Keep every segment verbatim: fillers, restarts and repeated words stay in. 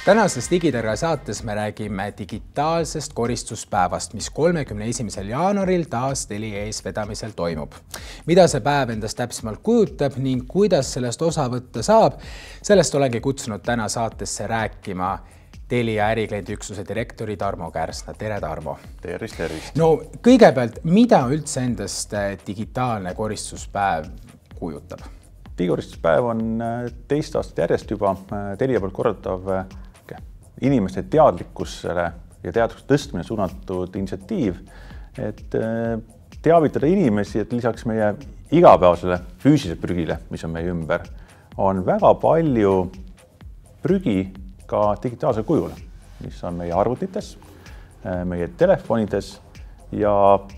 Tänases Digiterra saates me räägime digitaalsest koristuspäevast, mis kolmekümne esimesel jaanuaril taas Telia eesvedamisel toimub. Mida see päev endast täpsemalt kujutab ning kuidas sellest osa võtta saab, sellest olengi kutsunud täna saatesse rääkima Telia ärikliendiüksuse direktori Tarmo Kärsna. Tere, Tarmo! Tervist, tervist! No kõigepealt, mida üldse endast digitaalne koristuspäev kujutab? Digikoristuspäev on teist aastat järjest juba Telia poolt korraldatav inimeste teadlikkusele ja teadlikkuse tõstmine suunatud initsiatiiv, et teavitada inimesi, et lisaks meie igapäevasele füüsilisele prügile, mis on meie ümber, on väga palju prügi ka digitaalsel kujul, mis on meie arvutites, meie telefonides ja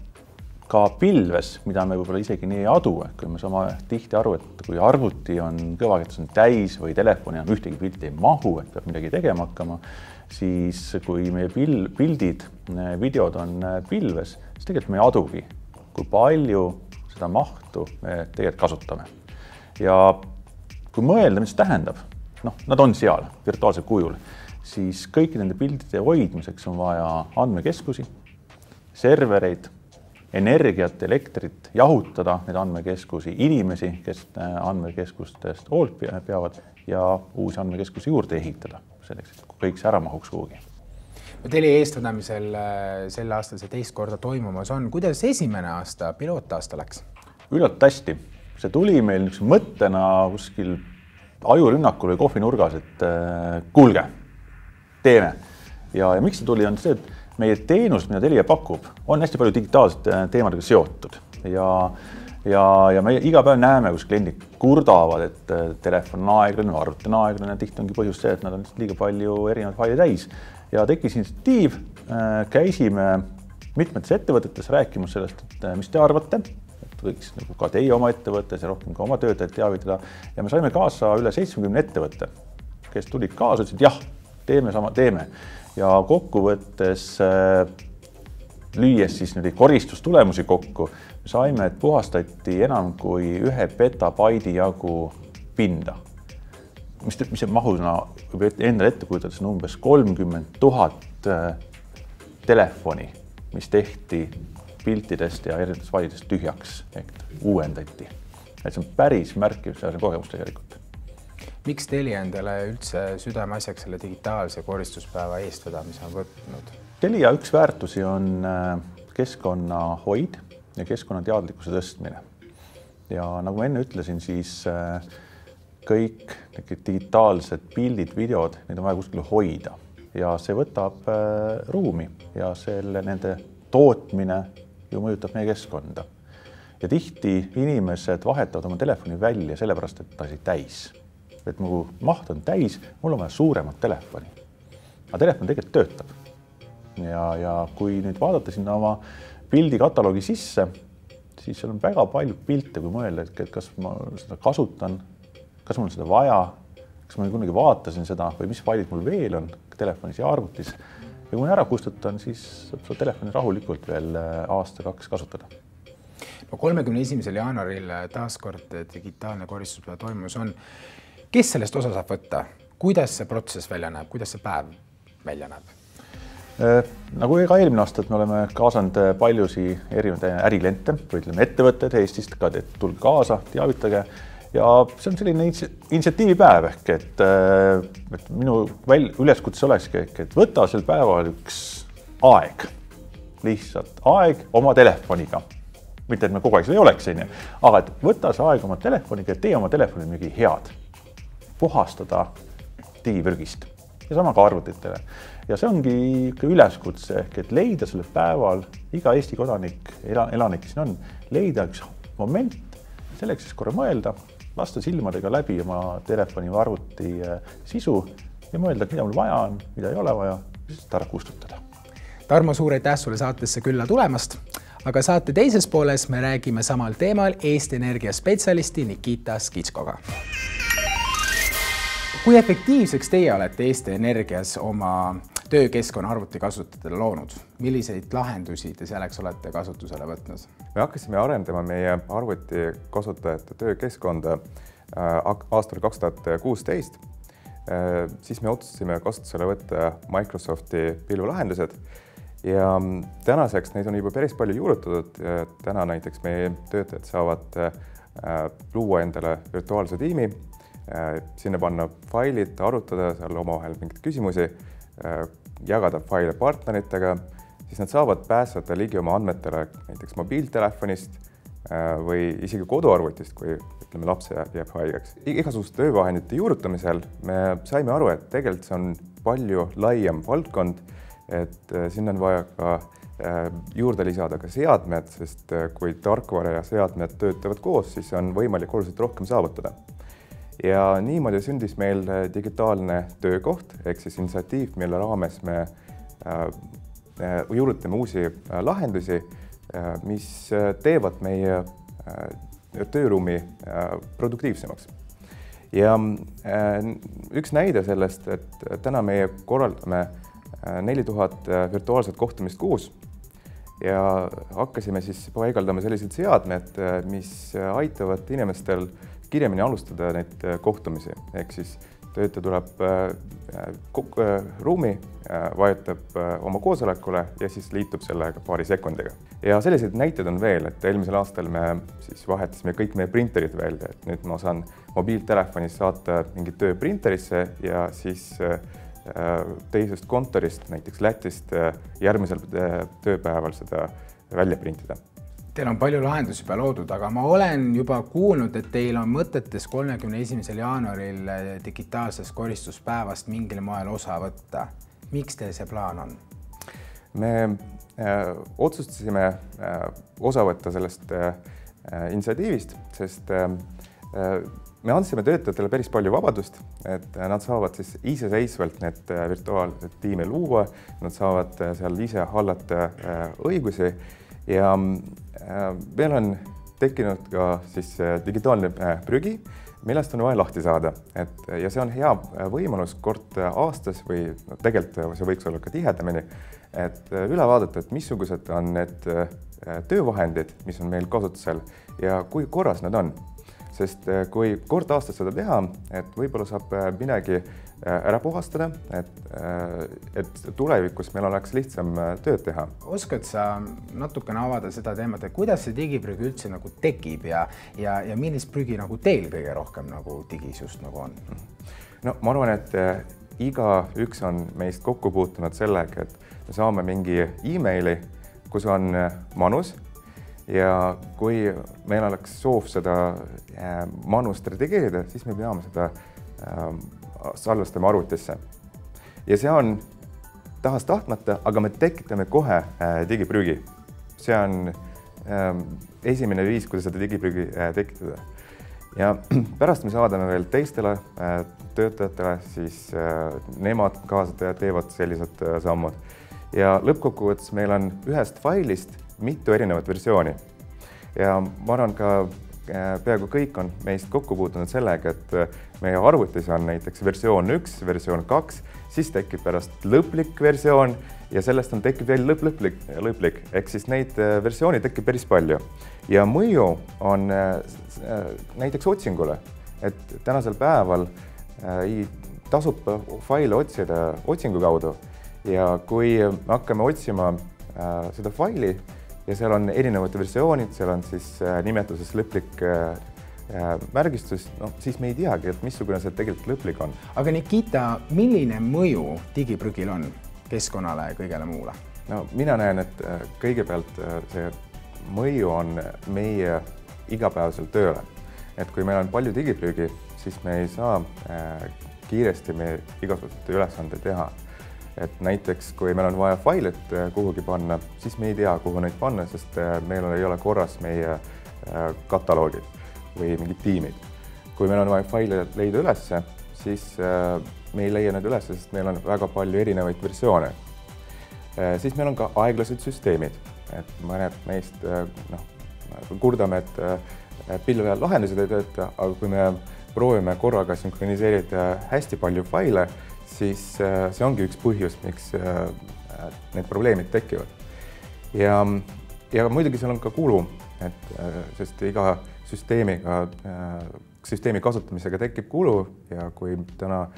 ka pilves, mida me võib-olla isegi nii ei adu, kui me saame tihti aru, et kui arvuti on kõvaketas on täis või telefoni on ühtegi pilti ei mahu, et peab midagi tegema hakkama, siis kui meie pildid, videod on pilves, siis tegelikult me ei adugi, kui palju seda mahtu me tegelikult kasutame. Ja kui mõelda, mis see tähendab, noh, nad on seal virtuaalsel kujul, siis kõiki nende pildide hoidmiseks on vaja andmekeskusi, servereid, energiat, elektrit, jahutada need andmekeskusi, inimesi, kes andmekeskustest hoolt peavad ja uusi andmekeskusi juurde ehitada, selleks, et kõik see ära mahuks kuhugi. Telia eestvedamisel sel aastal see teist korda toimumas on. Kuidas esimene aasta, pilootaasta läks? Üllalt hästi. See tuli meil mõttena kuskil ajurünnakul või kohvinurgas, et kuulge, teeme. Ja, ja miks see tuli on see, et meie teenus, mida Telia pakub, on hästi palju digitaalsete teemadega seotud ja, ja, ja me iga päev näeme, kus kliendid kurdavad, et telefon on aeglane, arvuti on aeglane, tihti ongi põhjus see, et nad on liiga palju erinevaid faile täis. Ja tekkis initsiatiiv, käisime mitmetes ettevõtetes rääkimas sellest, et mis te arvate, et võiks nagu ka teie oma ettevõttes ja rohkem ka oma töötajad teavitada. Ja me saime kaasa üle seitsmekümne ettevõtte, kes tulid kaasa, ütlesid, jah, teeme sama, teeme. Ja kokkuvõttes lüües siis nüüd koristustulemusi kokku, me saime, et puhastati enam kui ühe petabaidi jagu pinda. Mis, mis see mahuna endale ette kujutades on umbes kolmkümmend tuhat telefoni, mis tehti piltidest ja erinevatest vaidest tühjaks ehk uuendati. Et see on päris märkiv see kogemus tegelikult. Miks Telia endale üldse südameasjaks selle digitaalse koristuspäeva eestvedamise on võtnud? Telia üks väärtusi on keskkonna hoid ja keskkonna teadlikkuse tõstmine. Ja nagu ma enne ütlesin, siis kõik digitaalsed pildid, videod, neid on vaja kuskil hoida. Ja see võtab ruumi ja selle nende tootmine ju mõjutab meie keskkonda. Ja tihti inimesed vahetavad oma telefoni välja sellepärast, et ta ei täis. Et mu maht on täis, mul on vaja suuremat telefoni. Aga telefon tegelikult töötab. Ja, ja kui nüüd vaadata sinna oma pildikataloogi sisse, siis seal on väga palju pilte, kui mõelda, et kas ma seda kasutan, kas mul on seda vaja, kas ma kunagi vaatasin seda või mis failid mul veel on telefonis ja arvutis. Ja kui ma ära kustutan, siis saab seda telefoni rahulikult veel aasta kaks kasutada. No kolmekümne esimesel jaanuaril taaskord digitaalne koristuspäev toimus on. Kes sellest osa saab võtta? Kuidas see protsess välja näeb? Kuidas see päev välja näeb? Nagu ega eelmine aastat me oleme kaasanud paljusi erinevaid ärikliente, või ütleme ettevõtted Eestist, ka tulge kaasa, teavitage. Ja see on selline initsiatiivipäev ehk, et, et minu väl, üleskutse olekski, et võta sel päeval üks aeg, lihtsalt aeg oma telefoniga. Mitte, et me kogu aeg seda ei oleks, aga et võta see aeg oma telefoniga ja tee oma telefoni mingi head. Puhastada digipürgist ja sama ka arvutitele. Ja see ongi üleskutse ehk, et leida selle päeval, iga Eesti kodanik, elanik siin on, leida üks moment, selleks siis korra mõelda, lasta silmadega läbi oma telefoni või arvuti sisu ja mõelda, mida mul vaja on, mida ei ole vaja, siis ära kustutada. Tarmo, suur aitäh sulle saatesse külla tulemast, aga saate teises pooles me räägime samal teemal Eesti Energia spetsialisti Nikita Skitskoga. Kui efektiivseks teie olete Eesti Energias oma töökeskkonna arvuti kasutajatele loonud? Milliseid lahendusi te selleks olete kasutusele võtnud? Me hakkasime arendama meie arvuti kasutajate töökeskkonda aastal kaks tuhat kuusteist. siis me otsustasime kasutusele võtta Microsofti pilvelahendused ja tänaseks neid on juba päris palju juurutatud. Täna näiteks meie töötajad saavad luua endale virtuaalse tiimi, sinna panna failid, arutada seal omavahel mingeid küsimusi, jagada faile partneritega, siis nad saavad pääseda ligi oma andmetele näiteks mobiiltelefonist või isegi koduarvutist, kui ütleme, laps jääb haigeks. Igasuguste töövahendite juurutamisel me saime aru, et tegelikult see on palju laiem valdkond, et sinna on vaja ka juurde lisada ka seadmed, sest kui tarkvara ja seadmed töötavad koos, siis on võimalik oluliselt rohkem saavutada. Ja niimoodi sündis meil digitaalne töökoht, ehk siis initsiatiiv, mille raames me juurutame uusi lahendusi, mis teevad meie tööruumi produktiivsemaks. Ja üks näide sellest, et täna meie korraldame neli tuhat virtuaalset kohtumist kuus ja hakkasime siis paigaldama sellised seadmed, mis aitavad inimestel kiiremini alustada neid kohtumisi. Ehk siis töötaja tuleb ruumi, vajutab oma koosolekule ja siis liitub sellega paari sekundiga. Ja selliseid näiteid on veel, et eelmisel aastal me siis vahetasime kõik meie printerid välja, et nüüd ma saan mobiiltelefonis saata mingit töö printerisse ja siis teisest kontorist, näiteks Lätist, järgmisel tööpäeval seda välja printida. Teil on palju lahendusi juba loodud, aga ma olen juba kuulnud, et teil on mõtetes kolmekümne esimesel jaanuaril digitaalsest koristuspäevast mingil moel osa võtta. Miks teil see plaan on? Me äh, otsustasime äh, osa võtta sellest äh, initsiatiivist, sest äh, me andsime töötajatele päris palju vabadust, et nad saavad siis iseseisvalt need virtuaalsed tiime luua, nad saavad seal ise hallata õigusi ja meil on tekkinud ka siis digitaalne prügi, millest on vaja lahti saada. Et, ja see on hea võimalus kord aastas või no, tegelikult see võiks olla ka tihedamini, et üle vaadata, et missugused on need töövahendid, mis on meil kasutusel ja kui korras nad on. Sest kui kord aastas seda teha, et võib-olla saab midagi ära puhastada, et, et tulevikus meil oleks lihtsam tööd teha. Oskad sa natukene avada seda teemat, et kuidas see digiprügi üldse nagu tekib ja, ja, ja millist prügi nagu teil kõige rohkem nagu digis just nagu on? No ma arvan, et iga üks on meist kokku puutunud sellega, et me saame mingi e-maili, kus on manus. Ja kui meil oleks soov seda manust redigeerida, siis me peame seda salvestama arvutisse. Ja see on tahas tahtmata, aga me tekitame kohe digiprügi. See on esimene viis, kuidas seda digiprügi tekitada. Ja pärast me saadame veel teistele töötajatele, siis nemad kaasa teevad sellised sammud. Ja lõppkokkuvõttes meil on ühest failist mitu erinevat versiooni. Ja ma arvan ka peaaegu kõik on meist kokku puutunud sellega, et meie arvutis on näiteks versioon üks, versioon kaks, siis tekib pärast lõplik versioon ja sellest on tekib veel lõpp-lõplik, lõplik. Ehk siis neid versiooni tekib päris palju. Ja mõju on näiteks otsingule, et tänasel päeval tasub faile otsida otsingu kaudu ja kui hakkame otsima seda faili, ja seal on erinevad versioonid, seal on siis nimetuses lõplik märgistus, no siis me ei teagi, et missugune see tegelikult lõplik on. Aga Nikita, milline mõju digiprügil on keskkonnale ja kõigele muule? No mina näen, et kõigepealt see mõju on meie igapäevasel tööle. Et kui meil on palju digiprügi, siis me ei saa kiiresti meie igasugused ülesande teha. Et näiteks, kui meil on vaja failit kuhugi panna, siis me ei tea, kuhu neid panna, sest meil ei ole korras meie kataloogid või mingid tiimid. Kui meil on vaja faile leida ülesse, siis me ei leia need ülesse, sest meil on väga palju erinevaid versioone. Siis meil on ka aeglased süsteemid. Et mõned meist no, kurdame, et pilve lahendused ei tööta, aga kui me proovime korraga sünkroniseerida hästi palju faile, siis see ongi üks põhjus, miks need probleemid tekivad. Ja, ja muidugi seal on ka kulu, et sest iga süsteemiga, süsteemi kasutamisega tekib kulu ja kui täna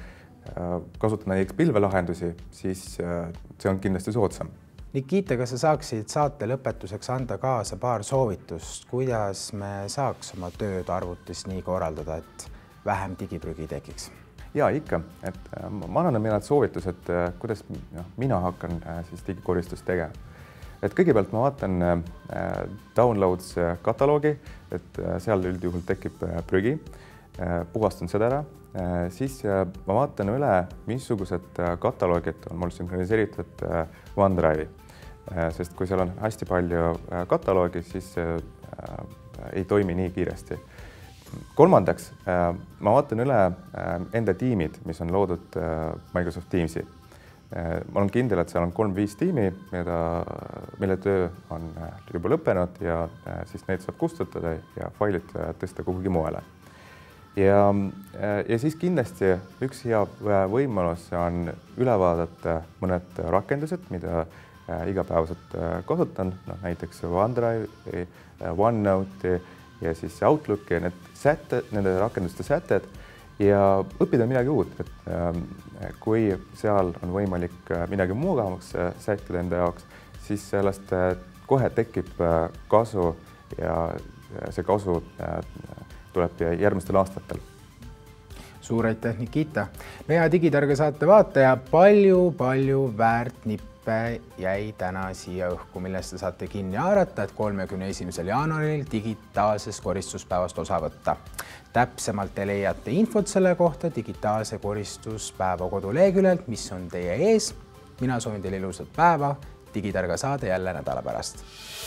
kasutada näiteks pilvelahendusi, siis see on kindlasti soodsam. Nikita, kas sa saaksid saate lõpetuseks anda kaasa paar soovitust, kuidas me saaks oma tööd arvutis nii korraldada, et vähem digiprügi tekiks? Ja ikka, et ma annan meile soovitused, kuidas no, mina hakkan siis digikoristust tegema. Et kõigepealt ma vaatan downloads kataloogi, et seal üldjuhul tekib prügi, puhastan seda ära, siis ma vaatan üle, missugused kataloogid on mul sünkroniseeritud OneDrive'i, sest kui seal on hästi palju kataloogi, siis ei toimi nii kiiresti. Kolmandaks, ma vaatan üle enda tiimid, mis on loodud Microsoft Teamsi. Ma olen kindel, et seal on kolm-viis tiimi, mida, mille töö on juba lõppenud ja siis need saab kustutada ja failid tõsta kuhugi moele. Ja, ja siis kindlasti üks hea võimalus on üle vaadata mõned rakendused, mida igapäevaselt kasutan, no, näiteks OneDrive, OneNote ja siis Outlook ja need sätted, nende rakenduste sätted ja õppida midagi uut, et kui seal on võimalik midagi mugavamaks sättida enda jaoks, siis sellest kohe tekib kasu ja see kasu tuleb järgmistel aastatel. Suur aitäh, Nikita! Meie Digitarga saate vaataja, palju-palju väärt nippe jäi täna siia õhku, millest te saate kinni haarata, et kolmekümne esimesel jaanuaril digitaalsest koristuspäevast osa võtta. Täpsemalt te leiate infot selle kohta digitaalse koristuspäeva koduleheküljelt, mis on teie ees. Mina soovin teile ilusat päeva, Digitarga saade jälle nädala pärast.